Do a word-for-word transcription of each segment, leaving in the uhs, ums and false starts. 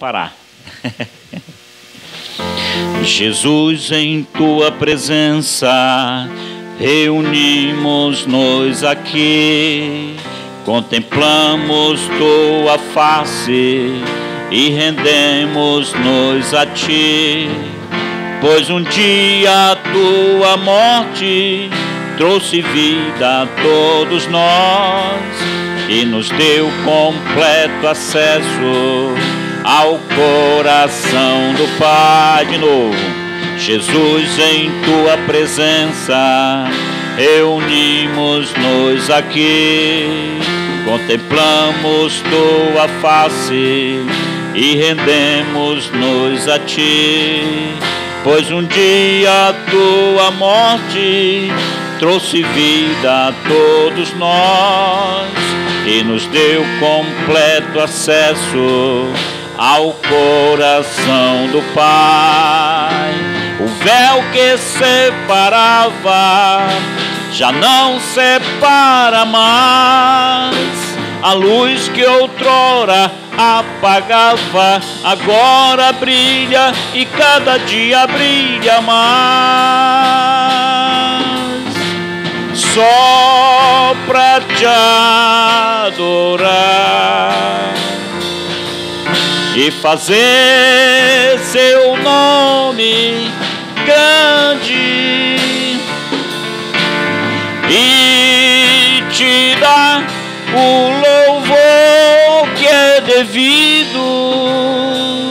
parar. Jesus, em tua presença, reunimos-nos aqui, contemplamos tua face e rendemos-nos a ti, pois um dia a tua morte trouxe vida a todos nós e nos deu completo acesso ao coração do Pai. De novo, Jesus, em tua presença, reunimos-nos aqui, contemplamos tua face e rendemos-nos a ti, pois um dia a tua morte trouxe vida a todos nós e nos deu completo acesso ao coração do Pai. O véu que separava já não separa mais. A luz que outrora apagava agora brilha e cada dia brilha mais. Só pra te adorar e fazer seu nome grande e te dar o louvor que é devido.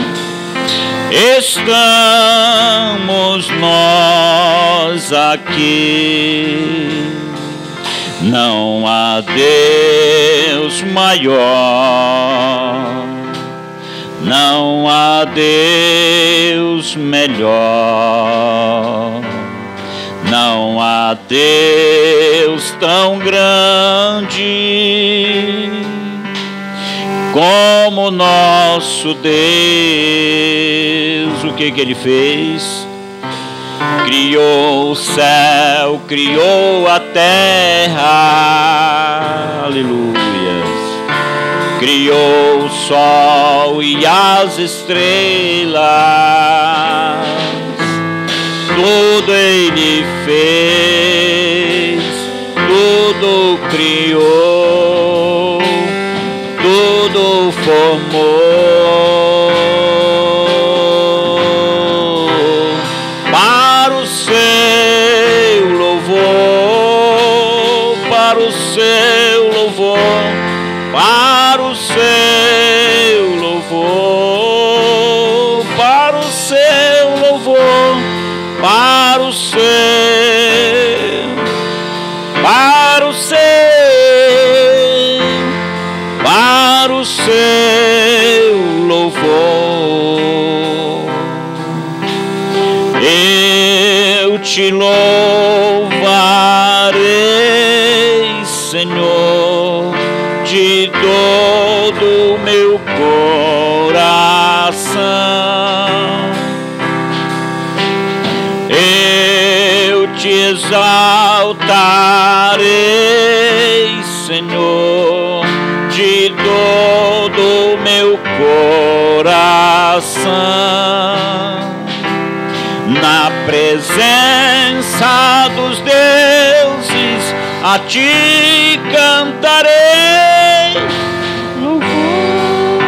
Estamos nós aqui, não há Deus maior, não há Deus melhor, não há Deus tão grande como nosso Deus. O que que Ele fez? Criou o céu, criou a terra, aleluias. Criou o sol e as estrelas, tudo Ele fez, tudo criou, tudo formou para o seu louvor, para o seu louvor, para o seu louvor, para o seu louvor, para o seu, para o seu, para o seu louvor. Eu te louvarei, Senhor, de todo o meu coração. Eu te exaltarei, Senhor, de todo o meu coração. Na presença dos deuses a ti cantarei louvor.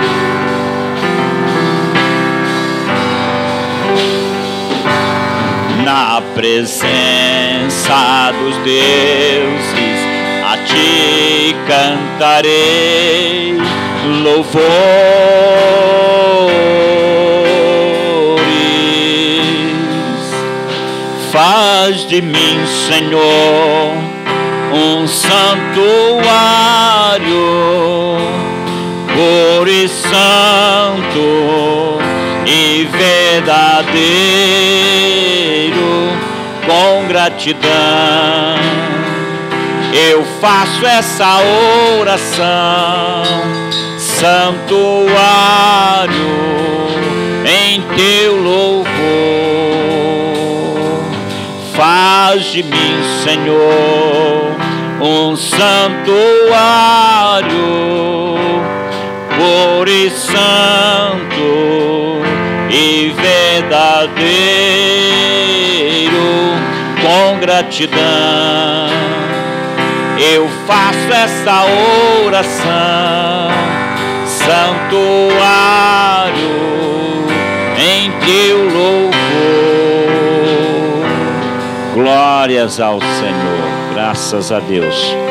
Na presença dos deuses a ti cantarei louvores. Faz de mim, Senhor, um santuário puro e santo e verdadeiro, com gratidão eu faço essa oração. Santuário em teu louvor, faz de mim, Senhor, um santuário puro e santo e verdadeiro, com gratidão eu faço essa oração, santuário em teu louvor. Glórias ao Senhor, graças a Deus.